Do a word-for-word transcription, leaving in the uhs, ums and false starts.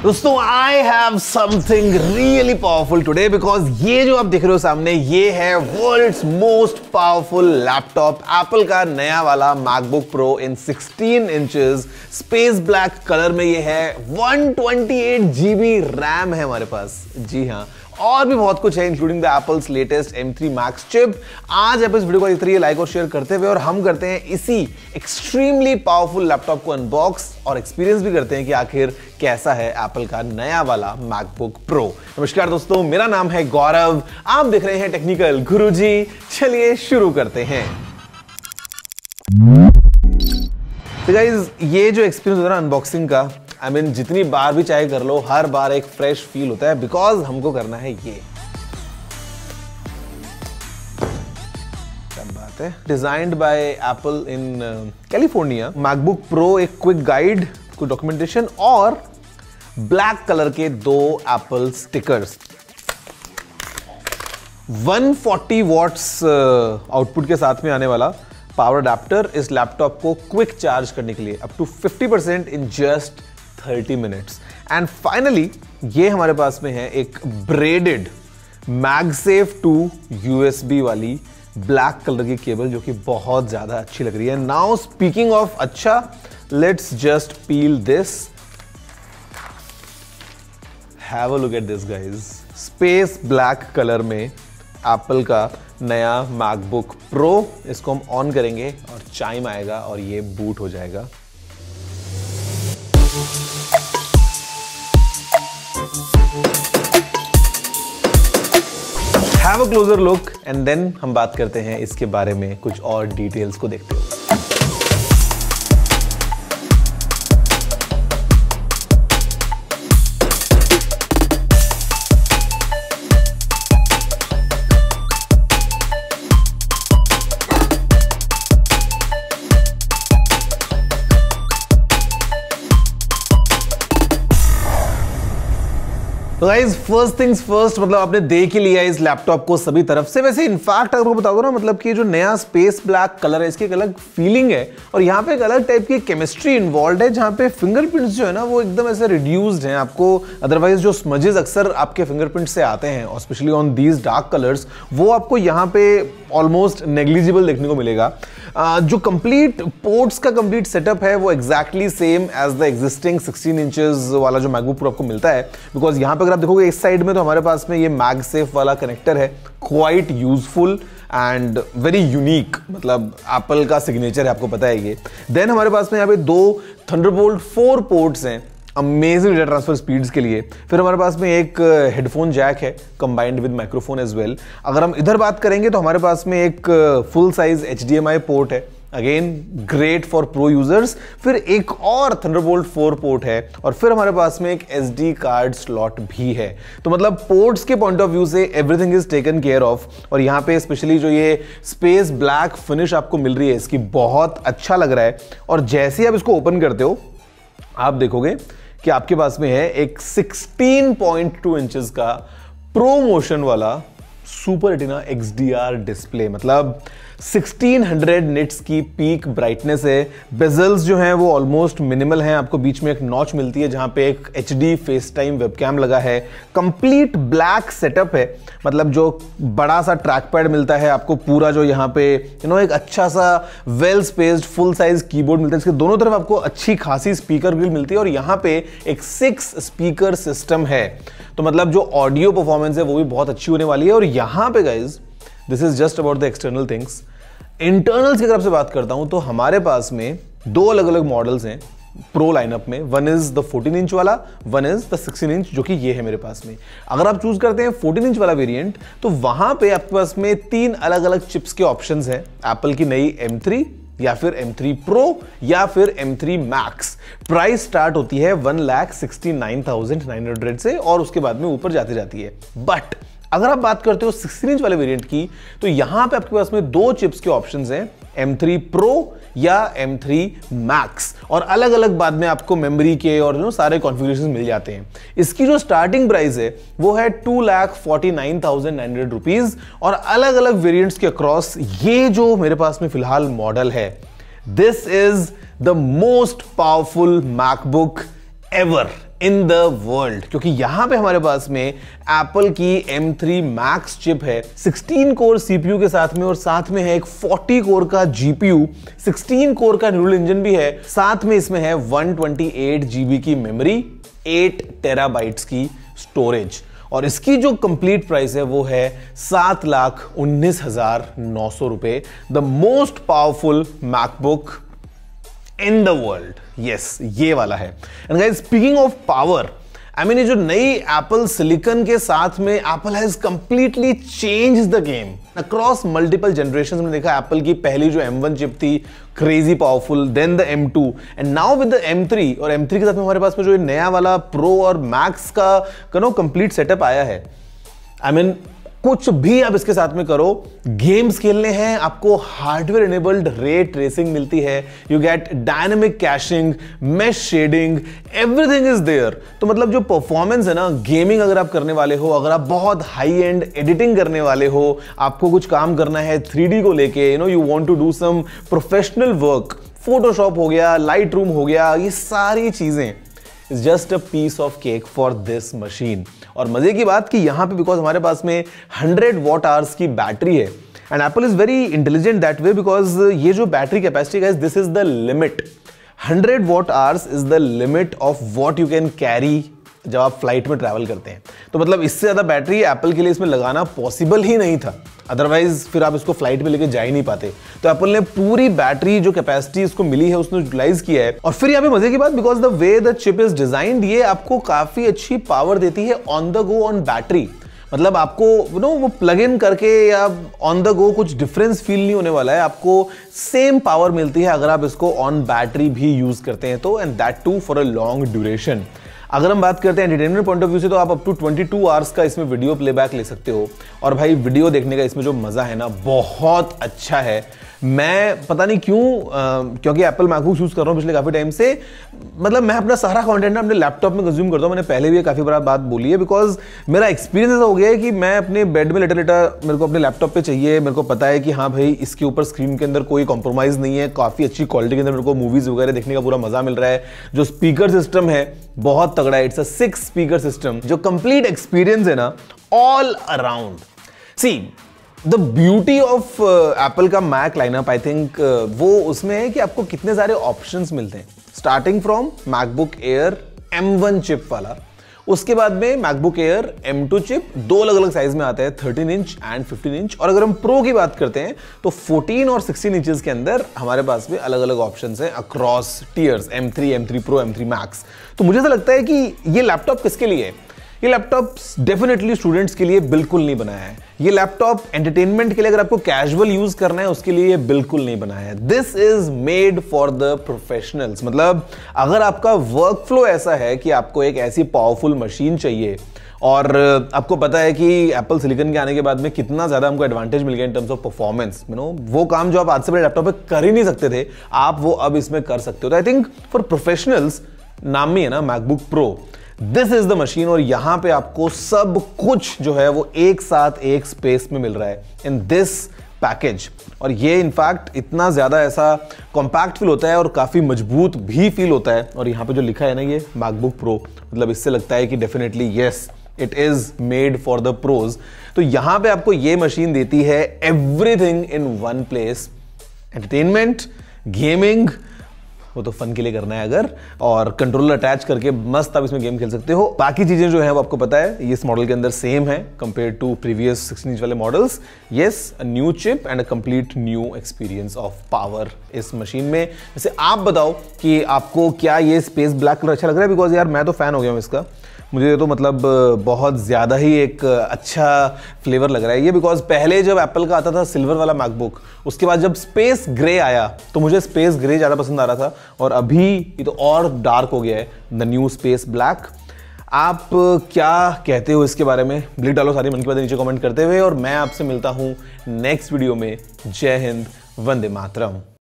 दोस्तों I have something really powerful today because ये जो आप देख रहे हो सामने ये है world's most powerful laptop Apple का नया वाला MacBook Pro in sixteen inches space black colour में। ये है one twenty eight GB RAM है हमारे पास, जी हाँ, और भी बहुत कुछ है including the Apple's latest M three Max chip. आज आप इस वीडियो को इतनी लाइक और शेयर करते हुए और हम करते हैं इसी एक्सट्रीमली पावरफुल लैपटॉप को अनबॉक्स और एक्सपीरियंस भी करते हैं कि आखिर कैसा है एप्पल का नया वाला मैकबुक प्रो। नमस्कार दोस्तों, मेरा नाम है गौरव, आप देख रहे हैं टेक्निकल गुरुजी। चलिए शुरू करते हैं। तो गाइस ये जो एक्सपीरियंस होता है ना अनबॉक्सिंग का, आई I मीन mean, जितनी बार भी चाहे कर लो हर बार एक फ्रेश फील होता है बिकॉज हमको करना है ये। क्या बात है। Designed by Apple in California. MacBook Pro एक क्विक गाइड, कुछ डॉक्यूमेंटेशन और ब्लैक कलर के दो Apple stickers. One forty watts output के साथ में आने वाला पावर अडेप्टर इस लैपटॉप को क्विक चार्ज करने के लिए up to fifty percent in just thirty minutes. And finally ये हमारे पास में है एक ब्रेडेड मैगसेफ टू यूएसबी वाली ब्लैक कलर की केबल जो कि बहुत ज्यादा अच्छी लग रही है। नाउ स्पीकिंग ऑफ अच्छा, let's just peel this. Have a look at this guys, space black colour में एप्पल का नया मैकबुक प्रो। इसको हम ऑन करेंगे और चाइम आएगा और ये बूट हो जाएगा। Have a closer look and then हम बात करते हैं इसके बारे में, कुछ और डिटेल्स को देखते हुए। तो गाइस फर्स्ट थिंग्स फर्स्ट, मतलब आपने देख ही लिया इस लैपटॉप को सभी तरफ से। वैसे इनफैक्ट अगर मैं बता दूं ना, मतलब कि जो नया स्पेस ब्लैक कलर है इसकी एक अलग फीलिंग है और यहाँ पे एक अलग टाइप की केमिस्ट्री इन्वॉल्व है जहाँ पे फिंगरप्रिंट्स जो है ना वो एकदम ऐसे रिड्यूस्ड हैं। आपको अदरवाइज जो स्मजेस अक्सर आपके फिंगरप्रिंट से आते हैं और specially on these dark colours, वो आपको यहाँ पे ऑलमोस्ट नेग्लिजिबल देखने को मिलेगा। uh, जो कंप्लीट पोर्ट्स का कंप्लीट सेटअप है वो exactly same as the existing sixteen inches वाला जो मैकबुक प्रो आपको मिलता है। बिकॉज यहाँ पे आप देखोगे इस साइड में तो हमारे पास में ये मैगसेफ वाला कनेक्टर है, quite useful and very unique, मतलब एप्पल का सिग्नेचर है, आपको पता है ये। देन हमारे पास में यहाँ पे दो थंडरबोल्ट फोर पोर्ट्स हैं अमेजिंग डेटा ट्रांसफर स्पीड्स के लिए। फिर हमारे पास में एक हेडफोन जैक है combined with microphone as well. अगर हम इधर बात करेंगे तो हमारे पास में एक full size H D M I port है, again great for pro users. फिर एक और थंडरबोल्ट फोर पोर्ट है और फिर हमारे पास में एक एस डी कार्ड स्लॉट भी है। तो मतलब पोर्ट्स के पॉइंट ऑफ व्यू से everything is taken care of. और यहाँ पे स्पेशली जो ये स्पेस ब्लैक फिनिश आपको मिल रही है इसकी, बहुत अच्छा लग रहा है। और जैसे ही आप इसको ओपन करते हो आप देखोगे कि आपके पास में है एक सिक्सटीन पॉइंट टू इंचेस का प्रो मोशन वाला super retina X D R display, मतलब सिक्सटीन हंड्रेड निट्स की पीक ब्राइटनेस है। बेजल्स जो हैं वो ऑलमोस्ट मिनिमल हैं, आपको बीच में एक नॉच मिलती है जहां पे एक H D face time webcam लगा है। कंप्लीट ब्लैक सेटअप है, मतलब जो बड़ा सा ट्रैक पैड मिलता है आपको, पूरा जो यहाँ पे यू नो एक अच्छा सा well spaced full size keyboard मिलता है। इसके दोनों तरफ आपको अच्छी खासी स्पीकर ग्रिल मिलती है और यहाँ पे एक सिक्स स्पीकर सिस्टम है। तो मतलब जो ऑडियो परफॉर्मेंस है वो भी बहुत अच्छी होने वाली है। और यहाँ पे guys this is just about the external things. Internals की तरफ से बात करता हूं तो हमारे पास में दो अलग अलग मॉडल्स हैं प्रो लाइनअप में। One is the fourteen inch वाला, one is the sixteen inch, जो कि ये है मेरे पास में। अगर आप चूज करते हैं फोर्टीन इंच वाला वेरिएंट तो वहां पे आपके पास में तीन अलग अलग चिप्स के ऑप्शंस हैं, एप्पल की नई एम थ्री या फिर एम थ्री प्रो या फिर M three Max. Price start होती है one lakh sixty nine thousand nine hundred से और उसके बाद में ऊपर जाती जाती है। बट अगर आप बात करते हो सिक्सटीन इंच वाले वेरिएंट की तो यहां पे आपके पास में दो चिप्स के ऑप्शंस हैं, एम थ्री प्रो या एम थ्री मैक्स, और अलग अलग बाद में आपको मेमोरी के और नो सारे कॉन्फ़िगरेशन मिल जाते हैं। इसकी जो स्टार्टिंग प्राइस है वो है two lakh forty nine thousand nine hundred rupees और अलग अलग वेरिएंट्स के अक्रॉस ये जो मेरे पास में फिलहाल मॉडल है, this is the most powerful MacBook ever in the world, क्योंकि यहां पे हमारे पास में एप्पल की एम थ्री मैक्स चिप है सिक्सटीन कोर सीपीयू के साथ में, और साथ में है एक फोर्टी कोर का जीपीयू, सिक्सटीन कोर का न्यूरल इंजन भी है, साथ में इसमें है वन ट्वेंटी एट जीबी की मेमोरी, एट टेराबाइट्स की स्टोरेज, और इसकी जो कंप्लीट प्राइस है वो है सात लाख उन्नीस हजार नौ सौ रुपए। The most powerful MacBook in the world, yes ये वाला है। And guys speaking of power, I mean ये जो नई एप्पल सिलिकॉन के साथ में Apple has completely change the game across multiple generation. हमने देखा एप्पल की पहली जो एम वन चिप थी crazy powerful, then the M two, and now with the M three, और एम थ्री के साथ में हमारे पास में जो नया वाला प्रो और मैक्स का नो कंप्लीट सेटअप आया है। आई I मीन mean, कुछ भी आप इसके साथ में करो, गेम्स खेलने हैं, आपको हार्डवेयर इनेबल्ड रे ट्रेसिंग मिलती है, you get dynamic caching, mesh shading, everything is there. तो मतलब जो परफॉर्मेंस है ना, गेमिंग अगर आप करने वाले हो, अगर आप बहुत हाई एंड एडिटिंग करने वाले हो, आपको कुछ काम करना है थ्री डी को लेके, you know you want to do some professional work, Photoshop हो गया, लाइट रूम हो गया, ये सारी चीजें is just a piece of cake for this machine. और मजे की बात कि यहां पे बिकॉज हमारे पास में हंड्रेड वॉट आवर्स की बैटरी है, and Apple is very intelligent that way, because ये जो battery capacity guys, this is the limit. Hundred watt hours is the limit of what you can carry जब आप flight में travel करते हैं। तो मतलब इससे ज्यादा बैटरी एप्पल के लिए इसमें लगाना पॉसिबल ही नहीं था, अदरवाइज फिर आप इसको फ्लाइट में लेके जा ही नहीं पाते। तो एप्पल ने पूरी बैटरी जो कैपेसिटी इसको मिली है उसने यूटिलाइज किया है। और फिर यहाँ पे मजे की बात, because the way the chip is designed, ये आपको काफी अच्छी पावर देती है on the go on battery. मतलब आपको यू नो वो प्लग इन करके या ऑन द गो कुछ डिफरेंस फील नहीं होने वाला है, आपको सेम पावर मिलती है अगर आप इसको ऑन बैटरी भी यूज करते हैं तो, and that too for a long duration. अगर हम बात करते हैं एंटरटेनमेंट पॉइंट ऑफ व्यू से, तो आप up to twenty two hours का इसमें वीडियो प्लेबैक ले सकते हो। और भाई वीडियो देखने का इसमें जो मजा है ना, बहुत अच्छा है। मैं पता नहीं क्यों, आ, क्योंकि एप्पल मैकबुक यूज कर रहा हूँ पिछले काफी टाइम से, मतलब मैं अपना सारा कंटेंट अपने लैपटॉप में कंज्यूम करता हूँ। मैंने पहले भी काफी बार बात बोली है, बिकॉज मेरा एक्सपीरियंस ऐसा हो गया है कि मैं अपने बेड में लेटा लेटा मेरे को अपने लैपटॉप पे चाहिए, मेरे को पता है कि हाँ भाई इसके ऊपर स्क्रीन के अंदर कोई कॉम्प्रोमाइज नहीं है, काफी अच्छी क्वालिटी के अंदर मेरे को मूवीज वगैरह देखने का पूरा मजा मिल रहा है। जो स्पीकर सिस्टम है बहुत तगड़ा है, it's a six speaker system. जो कंप्लीट एक्सपीरियंस है ना all around, see the beauty of Apple का मैक लाइनअप, आई थिंक वो उसमें है कि आपको कितने सारे ऑप्शंस मिलते हैं, starting from MacBook Air M one chip वाला, उसके बाद में MacBook Air M two chip, दो अलग अलग साइज में आता है, thirteen inch and fifteen inch. और अगर हम प्रो की बात करते हैं तो फोर्टीन और सिक्सटीन इंचेस के अंदर हमारे पास में अलग अलग ऑप्शंस हैं across tiers, M three, M three pro, M three Max. तो मुझे ऐसा लगता है कि ये लैपटॉप किसके लिए है? ये लैपटॉप डेफिनेटली स्टूडेंट्स के लिए बिल्कुल नहीं बनाया है। ये लैपटॉप एंटरटेनमेंट के लिए, अगर आपको कैजुअल यूज करना है उसके लिए ये बिल्कुल नहीं बनाया है। This is made for the professionals. मतलब अगर आपका वर्क फ्लो ऐसा है कि आपको एक ऐसी पावरफुल मशीन चाहिए, और आपको पता है कि एप्पल सिलिकॉन के आने के बाद में कितना ज्यादा हमको एडवांटेज मिल गया in terms of performance, you know वो काम जो आप आज से पहले लैपटॉप पे कर ही नहीं सकते थे, आप वो अब इसमें कर सकते हो। तो आई थिंक फॉर प्रोफेशनल्स, नाम ही है ना MacBook Pro, this is the machine. और यहां पे आपको सब कुछ जो है वो एक साथ एक स्पेस में मिल रहा है इन दिस पैकेज। और ये इनफैक्ट इतना ज्यादा ऐसा कॉम्पैक्ट फील होता है और काफी मजबूत भी फील होता है। और यहां पे जो लिखा है ना ये मैकबुक प्रो, मतलब इससे लगता है कि definitely yes it is made for the pros. तो यहां पे आपको ये मशीन देती है everything in one place, entertainment, gaming, वो तो फन के लिए करना है अगर, और कंट्रोलर अटैच करके मस्त आप इसमें गेम खेल सकते हो। बाकी चीजें जो है वो आपको पता है ये इस मॉडल के अंदर सेम है compare to previous sixteen inch वाले models. Yes, a new chip and a complete new experience of power इस मशीन में। जैसे आप बताओ कि आपको क्या ये स्पेस ब्लैक कलर अच्छा लग रहा है? बिकॉज यार मैं तो फैन हो गया हूँ इसका, मुझे तो मतलब बहुत ज़्यादा ही एक अच्छा फ्लेवर लग रहा है ये। बिकॉज पहले जब एप्पल का आता था सिल्वर वाला मैकबुक, उसके बाद जब स्पेस ग्रे आया तो मुझे स्पेस ग्रे ज़्यादा पसंद आ रहा था, और अभी ये तो और डार्क हो गया है, द न्यू स्पेस ब्लैक। आप क्या कहते हो इसके बारे में? लिख डालो सारी मन की बातें नीचे कमेंट करते हुए, और मैं आपसे मिलता हूँ नेक्स्ट वीडियो में। जय हिंद, वंदे मातरम।